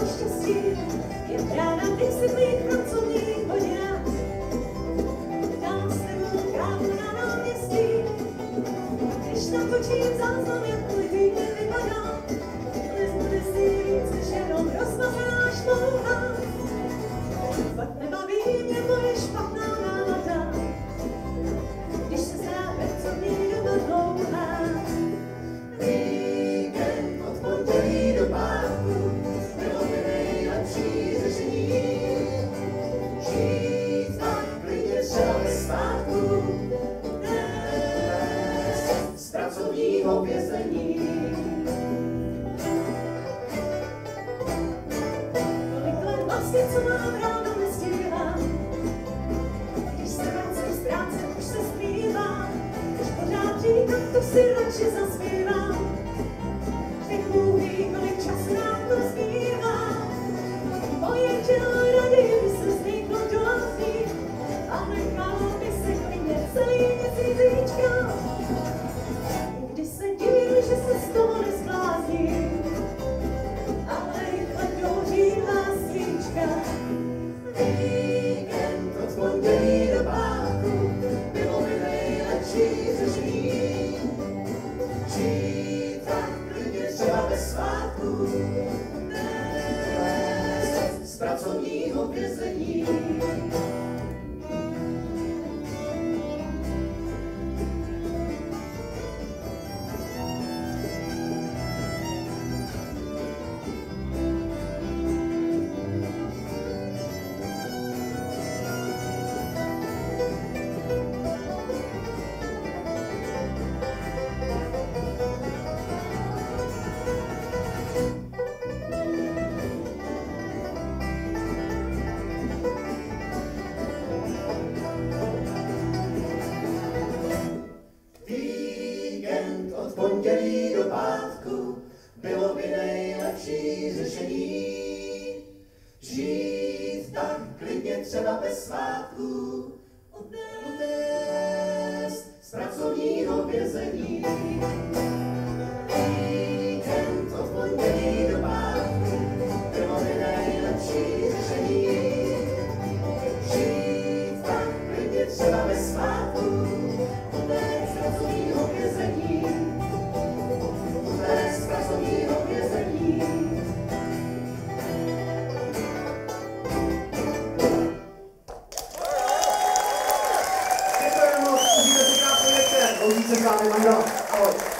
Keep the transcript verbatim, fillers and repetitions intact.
štěstí, jen ráda vysvětlých pracovních hodinách. Dám s tebou kávu na náměstí, když natočím záznam, jak tvůj týden vypadá. Nezbude si víc, než jenom rozmazaná šlouha. Fakt nebaví mě moje špatná nálada, když se zdá pracovní doba dlouhá. Víkend od pondělí do pátku bylo by nejlepší řešení. Žít tak klidně třeba bez svátku, dnes z pracovního vězení. Kolik let vlastně, co mám ráno, nestíhám. Když se vracím z práce, už se zpívám. Když pořád říkám, to si radši zaspívám. Teď Bůh ví, kolik času nám to zbývá. Moje tělo raději by se zniklo do lasí a nechalo by se klidně celý měsíc říčka. I když se divím, že se z toho nesklázím, ale rychle dohořívá svíčka. Víkend od pondělí do pátku bylo by nejlepší řešení. Žít tak klidně třeba bez svátku, dnes z pracovního vězení. Víkend od pondělí do pátku bylo by nejlepší řešení. Žít tak klidně třeba bez svátku, odnést z pracovního vězení. Víkend od pondělí do pátku bylo by nejlepší řešení. Žít tak klidně třeba bez svátku, odnést z pracovního vězení. Odnést z pracovního vězení. Děkujeme moc, užijte si krásný večer. Louží se s vámi manžel. Ahoj.